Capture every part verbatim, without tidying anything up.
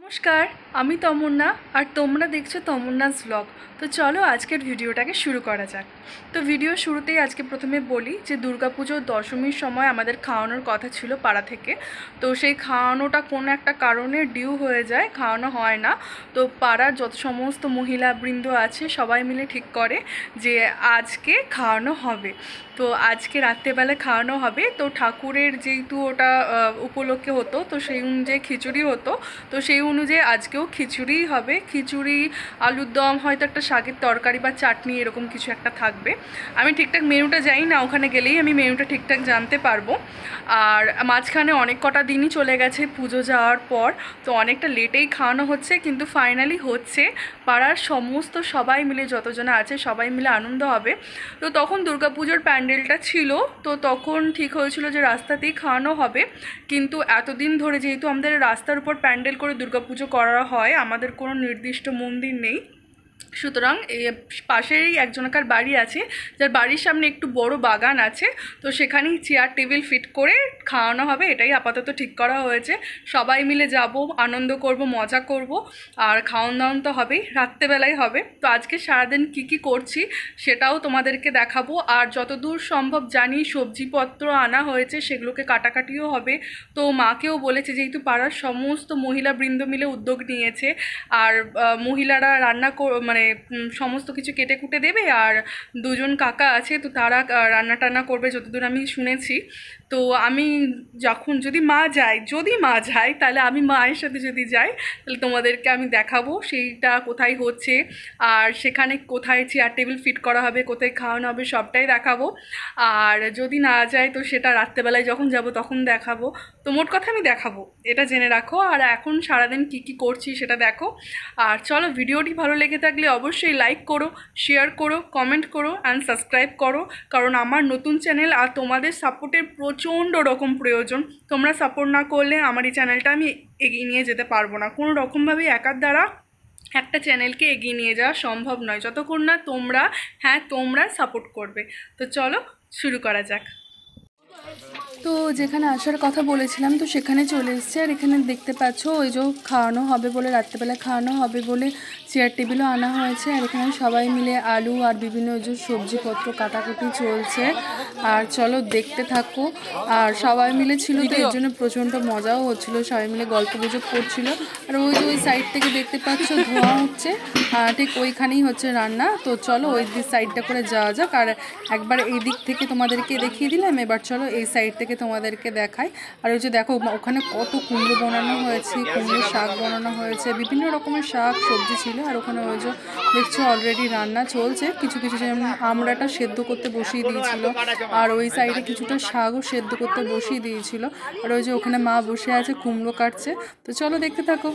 নমস্কার, আমি তমন্না আর তোমরা দেখছো তমন্নাস ব্লগ। তো চলো আজকের ভিডিওটাকে শুরু করা যাক। তো ভিডিও শুরুতেই আজকে প্রথমে বলি যে দুর্গাপুজোর দশমীর সময় আমাদের খাওয়ানোর কথা ছিল পাড়া থেকে। তো সেই খাওয়ানোটা কোনো একটা কারণে ডিউ হয়ে যায়, খাওয়ানো হয় না। তো পাড়ার যত সমস্ত মহিলাবৃন্দ আছে সবাই মিলে ঠিক করে যে আজকে খাওয়ানো হবে। তো আজকে রাত্রেবেলা খাওয়ানো হবে। তো ঠাকুরের যেহেতু ওটা উপলক্ষে হতো, তো সেই অনুযায়ী খিচুড়ি হতো। তো সেই অনুযায়ী আজকেও খিচুড়িই হবে। খিচুড়ি, আলুর দম, হয়তো একটা শাকের তরকারি বা চাটনি, এরকম কিছু একটা থাকবে। আমি ঠিকঠাক মেনুটা জানি না, ওখানে গেলেই আমি মেনুটা ঠিকঠাক জানতে পারবো। আর মাঝখানে অনেক কটা দিনই চলে গেছে পুজো যাওয়ার পর, তো অনেকটা লেটেই খাওয়ানো হচ্ছে, কিন্তু ফাইনালি হচ্ছে। পাড়ার সমস্ত সবাই মিলে, যতজনা আছে সবাই মিলে আনন্দ হবে। তো তখন দুর্গাপুজোর প্যান্ডেলটা ছিল, তো তখন ঠিক হয়েছিল যে রাস্তাতেই খাওয়ানো হবে। কিন্তু এতদিন ধরে যেহেতু আমাদের রাস্তার উপর প্যান্ডেল করে দুর্গাপুজো করা হয়, আমাদের কোনো নির্দিষ্ট মন্দির নেই, সুতরাং এই পাশেই একজনকার বাড়ি আছে, যার বাড়ির সামনে একটু বড় বাগান আছে। তো সেখানেই চেয়ার টেবিল ফিট করে খাওয়ানো হবে, এটাই আপাতত ঠিক করা হয়েছে। সবাই মিলে যাব, আনন্দ করব, মজা করব। আর খাওয়ান দাওয়ান তো হবেই, রাত্রেবেলায় হবে। তো আজকে সারাদিন কি কি করছি সেটাও তোমাদেরকে দেখাবো। আর যতদূর সম্ভব জানি সবজিপত্র আনা হয়েছে, সেগুলোকে কাটাকাটিও হবে। তো মাকেও বলেছে, যেহেতু পাড়ার সমস্ত মহিলাবৃন্দ মিলে উদ্যোগ নিয়েছে, আর মহিলারা রান্না মানে সমস্ত কিছু কেটে কুটে দেবে, আর দুজন কাকা আছে, তো তারা রান্না টান্না করবে যতদূর আমি শুনেছি। তো আমি যখন যদি মা যায় যদি মা যায় তাহলে আমি মায়ের সাথে যদি যাই তাহলে তোমাদেরকে আমি দেখাবো সেইটা কোথায় হচ্ছে, আর সেখানে কোথায় চেয়ার টেবিল ফিট করা হবে, কোথায় খাওয়ানো হবে, সবটাই দেখাবো। আর যদি না যায় তো সেটা রাত্রেবেলায় যখন যাব তখন দেখাবো। তো মোট কথা আমি দেখাবো, এটা জেনে রাখো। আর এখন সারাদিন কী কী করছি সেটা দেখো। আর চলো, ভিডিওটি ভালো লেগে থাকলে অবশ্যই লাইক করো, শেয়ার করো, কমেন্ট করো অ্যান্ড সাবস্ক্রাইব করো। কারণ আমার নতুন চ্যানেল, আর তোমাদের সাপোর্টের প্রচণ্ড রকম প্রয়োজন। তোমরা সাপোর্ট না করলে আমার এই চ্যানেলটা আমি এগিয়ে নিয়ে যেতে পারবো না। কোনো রকমভাবেই একার দ্বারা একটা চ্যানেলকে এগিয়ে নিয়ে যাওয়া সম্ভব নয়, যতক্ষণ না তোমরা, হ্যাঁ তোমরা সাপোর্ট করবে। তো চলো শুরু করা যাক। তো যেখানে আসার কথা বলেছিলাম, তো সেখানে চলে এসেছে। আর এখানে দেখতে পাচ্ছ ওই যে খাওয়ানো হবে বলে, রাত্রেবেলা খাওয়ানো হবে বলে চেয়ার টেবিলও আনা হয়েছে। আর এখানে সবাই মিলে আলু আর বিভিন্ন ওই যে সবজিপত্র কাটাকুটি চলছে। আর চলো দেখতে থাকো। আর সবাই মিলে ছিল, তো এর জন্য প্রচণ্ড মজাও হচ্ছিল, সবাই মিলে গল্প গুজব করছিল। আর ওই যে ওই সাইড থেকে দেখতে পাচ্ছ ধোঁয়া হচ্ছে, ঠিক ওইখানেই হচ্ছে রান্না। তো চলো ওই দিক সাইডটা করে যাওয়া যাক। আর একবার এই দিক থেকে তোমাদেরকে দেখিয়ে দিলাম, এবার চলো এই সাইড থেকে তোমাদেরকে দেখাই। আর ওই যে দেখো ওখানে কত কুমড়ো বানানো হয়েছে, কুমড়োর শাক বানানো হয়েছে, বিভিন্ন রকমের শাক সবজি ছিল। আর ওখানে ওই যে দেখছো অলরেডি রান্না চলছে। কিছু কিছু যেমন আমড়াটা সেদ্ধ করতে বসিয়ে দিয়েছিল, আর ওই সাইডে কিছুটা শাকও সেদ্ধ করতে বসিয়ে দিয়েছিল। আর ওই যে ওখানে মা বসে আছে, কুমড়ো কাটছে। তো চলো দেখতে থাকো।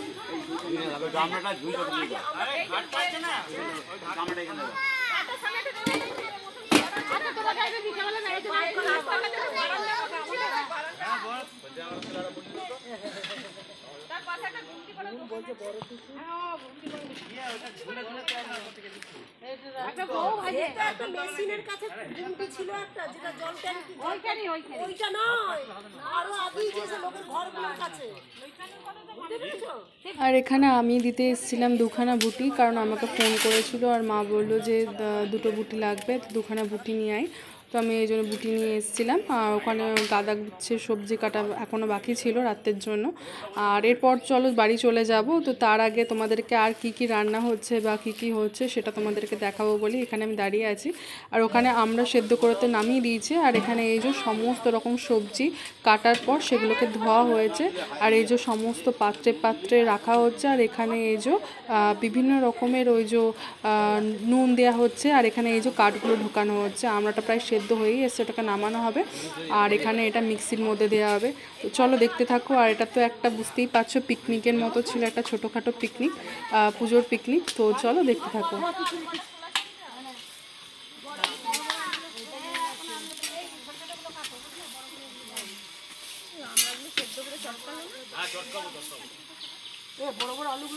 আর এখানে আমি দিতে এসেছিলাম দুখানা বুটি, কারণ আমাকে ফোন করেছিল আর মা বললো যে দুটো বুটি লাগবে, তো দুখানা বুটি নিয়ে আয়। তো আমি এই জন্য বুটি নিয়ে এসেছিলাম। আর ওখানে গাদা গুচ্ছের সবজি কাটা এখনও বাকি ছিল রাতের জন্য। আর এরপর চলো বাড়ি চলে যাব। তো তার আগে তোমাদেরকে আর কি কি রান্না হচ্ছে বা কি কি হচ্ছে সেটা তোমাদেরকে দেখাবো বলি এখানে আমি দাঁড়িয়ে আছি। আর ওখানে আমরা সেদ্ধ করতে নামিয়ে দিয়েছি। আর এখানে এই যে সমস্ত রকম সবজি কাটার পর সেগুলোকে ধোয়া হয়েছে, আর এই যে সমস্ত পাত্রে পাত্রে রাখা হচ্ছে। আর এখানে এই যে বিভিন্ন রকমের ওই যে নুন দেওয়া হচ্ছে। আর এখানে এই যে কাঠগুলো ঢোকানো হচ্ছে। আমরাটা প্রায় সেদ্ধ হয়েই এসছে, ওটাকে নামানো হবে। আর এখানে এটা মিক্সির মধ্যে দেওয়া হবে। তো চলো দেখতে থাকো। আর এটা তো একটা বুঝতেই পারছো পিকনিকের মতো ছিল, একটা ছোটোখাটো পিকনিক, পুজোর পিকনিক। তো চলো দেখতে থাকো। বড় বড় আলুগুলো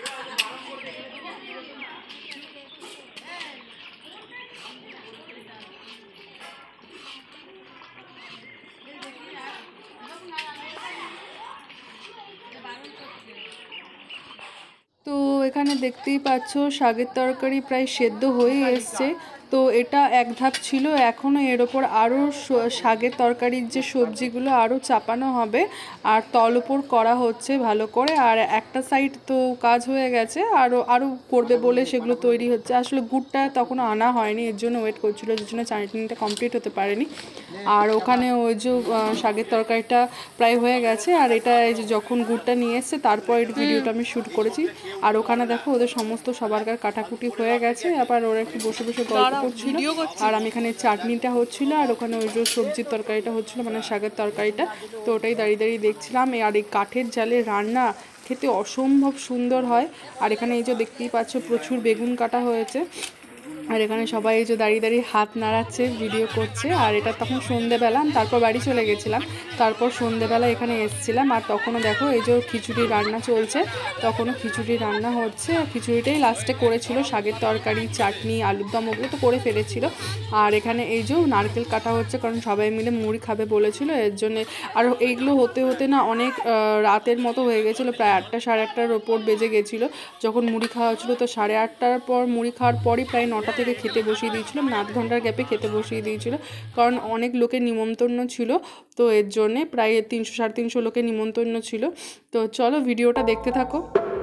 তো এখানে দেখতেই পাচ্ছ শাকের তরকারি প্রায় সেদ্ধ হয়ে এসছে। তো এটা এক ধাপ ছিল, এখনও এর ওপর আরও শাকের তরকারির যে সবজিগুলো আরও চাপানো হবে আর তল ওপর করা হচ্ছে ভালো করে। আর একটা সাইড তো কাজ হয়ে গেছে, আরও আরও করবে বলে সেগুলো তৈরি হচ্ছে। আসলে গুড়টা তখনও আনা হয়নি, এর জন্য ওয়েট করছিলো, যার জন্য চাটনিটা কমপ্লিট হতে পারেনি। আর ওখানে ওই যে শাকের তরকারিটা প্রায় হয়ে গেছে, আর এটা এই যে যখন গুড়টা নিয়ে এসছে তারপর এই ভিডিওটা আমি শ্যুট করেছি। আর ওখানে দেখো ওদের সমস্ত সবারকার কাটাকুটি হয়ে গেছে, আবার ওরা একটু বসে বসে গল্প করছিল, আর আমি এখানে চাটনিটা হচ্ছিল আর ওখানে ওই যে সবজির তরকারিটা হচ্ছিল, মানে শাকের তরকারিটা। তো ওটাই দাঁড়িয়ে দাঁড়িয়ে দেখছিলাম। আর এই কাঠের জালে রান্না খেতে অসম্ভব সুন্দর হয়। আর এখানে এই যে দেখতেই পাচ্ছ প্রচুর বেগুন কাটা হয়েছে, আর এখানে সবাই এই যে দাঁড়িয়ে দাঁড়িয়ে হাত নাড়াচ্ছে, ভিডিও করছে। আর এটা তখন সন্ধেবেলা, তারপর বাড়ি চলে গেছিলাম। তারপর সন্ধেবেলা এখানে এসেছিলাম, আর তখনও দেখো এই যে খিচুড়ি রান্না চলছে, তখনও খিচুড়ি রান্না হচ্ছে। খিচুড়িটাই লাস্টে করেছিল, শাকের তরকারি, চাটনি, আলুর দম ওগুলো তো করে ফেলেছিল। আর এখানে এই যে নারকেল কাটা হচ্ছে, কারণ সবাই মিলে মুড়ি খাবে বলেছিল, এর জন্যে। আর এইগুলো হতে হতে না অনেক রাতের মতো হয়ে গেছিলো, প্রায় আটটা সাড়ে আটটার ওপর বেজে গেছিলো যখন মুড়ি খাওয়া হচ্ছিলো। তো সাড়ে আটটার পর মুড়ি খাওয়ার পরই প্রায় নটা থেকে খেতে বসিয়ে দিয়েছিল, মানে আধ ঘন্টার গ্যাপে খেতে বসিয়ে দিয়েছিল, কারণ অনেক লোকের নিমন্ত্রণ ছিল। তো এর জন্যে প্রায় তিনশো সাড়ে তিনশো লোকের নিমন্ত্রণ ছিল। তো চলো ভিডিওটা দেখতে থাকো।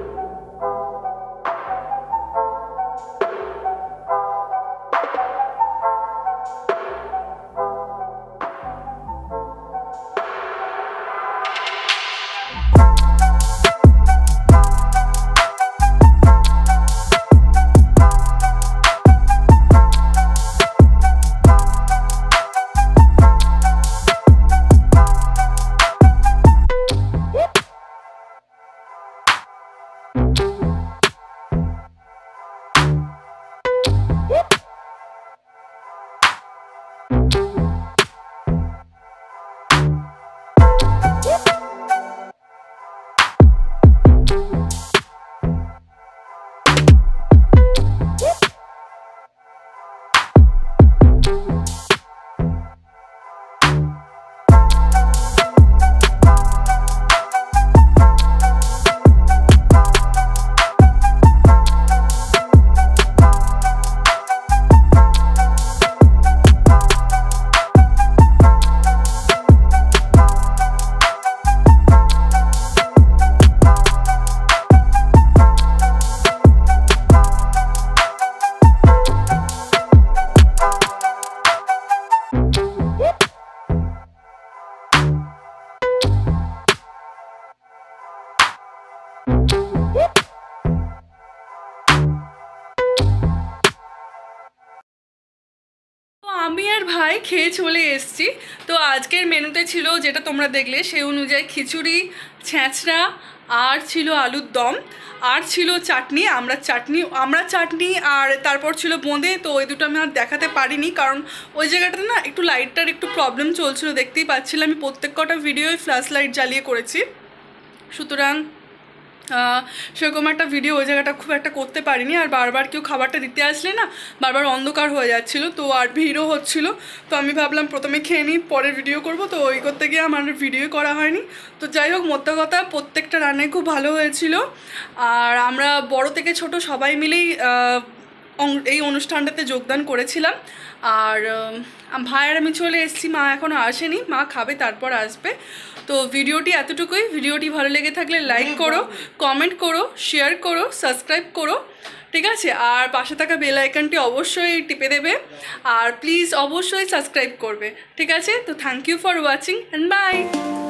আমি আর ভাই খেয়ে চলে এসেছি। তো আজকের মেনুতে ছিল যেটা তোমরা দেখলে সেই অনুযায়ী খিচুড়ি, ছেঁচড়া, আর ছিল আলুর দম, আর ছিল চাটনি। আমরা চাটনি আমরা চাটনি আর তারপর ছিল বোঁদে। তো ওই দুটো আমি আর দেখাতে পারিনি, কারণ ওই জায়গাটাতে না একটু লাইটটার একটু প্রবলেম চলছিল, দেখতেই পাচ্ছিলাম। আমি প্রত্যেক কটা ভিডিওয় ফ্ল্যাশ লাইট জ্বালিয়ে করেছি, সুতরাং সেরকম একটা ভিডিও ওই জায়গাটা খুব একটা করতে পারিনি। আর বারবার কেউ খাবারটা দিতে আসলে না বারবার অন্ধকার হয়ে যাচ্ছিলো, তো আর ভিড়ও হচ্ছিলো। তো আমি ভাবলাম প্রথমে খেয়ে নিই, পরে ভিডিও করব। তো ওই করতে গিয়ে আমার ভিডিও করা হয়নি। তো যাই হোক, মোদ্দা কথা প্রত্যেকটা রান্নাই খুব ভালো হয়েছিল। আর আমরা বড় থেকে ছোট সবাই মিলেই এই অনুষ্ঠানটাতে যোগদান করেছিলাম। আর ভাইয়ের আমি চলে এসেছি, মা এখনও আসেনি, মা খাবে তারপর আসবে। তো ভিডিওটি এতটুকুই। ভিডিওটি ভালো লেগে থাকলে লাইক করো, কমেন্ট করো, শেয়ার করো, সাবস্ক্রাইব করো, ঠিক আছে? আর পাশে থাকা বেল আইকনটি অবশ্যই টিপে দেবে, আর প্লিজ অবশ্যই সাবস্ক্রাইব করবে, ঠিক আছে? তো thank you for watching and by.